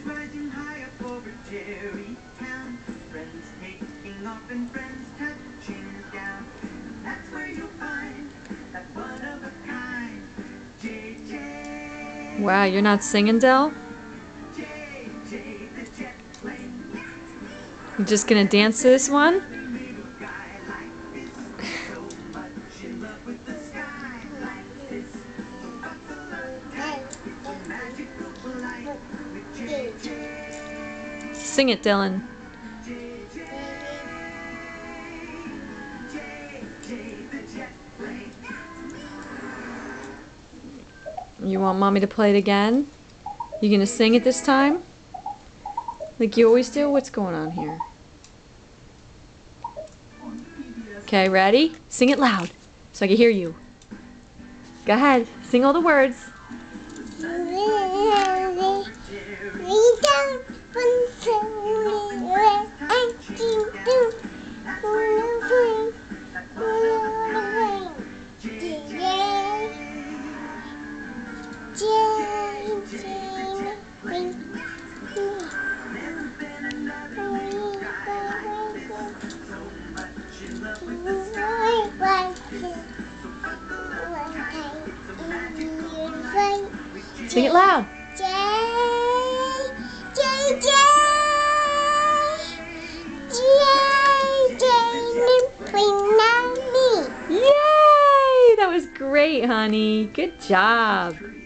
rising high up over Jerrytown. Friends taking off and friends touching down. That's where you'll find that one of a kind JJ. Wow, you're not singing, Del? JJ the jet plane. You just gonna dance to this one? Little guy like this, so much in love with the sky like this. So buckle up tight, it's a magical flight with JJ. Sing it, Dylan. JJ, JJ the jet plane. You want Mommy to play it again? You gonna sing it this time? Like you always do? What's going on here? Okay, ready? Sing it loud so I can hear you. Go ahead, sing all the words. Sing it loud. Yay! That was great, honey. Good job.